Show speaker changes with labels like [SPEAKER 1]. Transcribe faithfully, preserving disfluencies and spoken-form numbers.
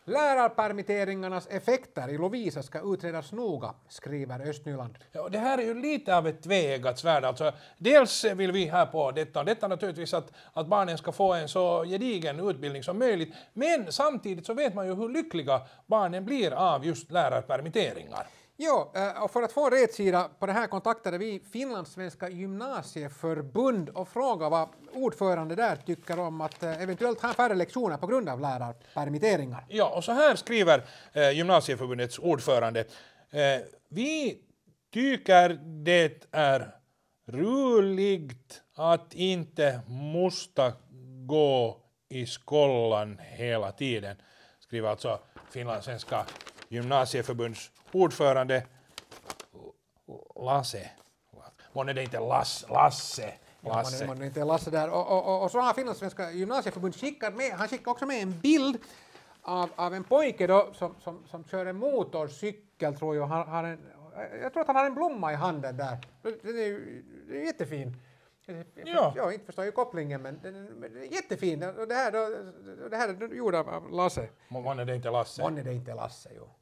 [SPEAKER 1] Lärarpermitteringarnas effekter i Lovisa ska utredas noga, skriver Östnyland.
[SPEAKER 2] Ja, det här är ju lite av ett tveeggat svärd. Alltså, dels vill vi här på detta, detta naturligtvis att, att barnen ska få en så gedigen utbildning som möjligt. Men samtidigt så vet man ju hur lyckliga barnen blir av just lärarpermitteringar.
[SPEAKER 1] Jo, och för att få rätsida på det här kontaktade vi Finlandssvenska gymnasieförbund och frågade vad ordförande där tycker om att eventuellt ha färre lektioner på grund av lärarpermitteringar.
[SPEAKER 2] Ja, och så här skriver eh, gymnasieförbundets ordförande. Eh, vi tycker det är roligt att inte måste gå i skolan hela tiden, skriver alltså Finlandssvenska gymnasieförbunds ordförande Lasse. Månne det inte Lasse? Lasse.
[SPEAKER 1] Lasse. Ja, man är inte Lasse där. Och, och, och, och så har Finlandssvenska gymnasieförbund skickat med, han skickar också med en bild av, av en pojke då, som, som, som kör en motorcykel, tror jag. Han, har en, jag tror att han har en blomma i handen där. Den är ju det är jättefin.
[SPEAKER 2] Ja.
[SPEAKER 1] Jag inte förstår ju kopplingen, men den är jättefin. Och det här, då, det här är gjort av Lasse.
[SPEAKER 2] Månne det inte Lasse?
[SPEAKER 1] Månne det inte Lasse, jo.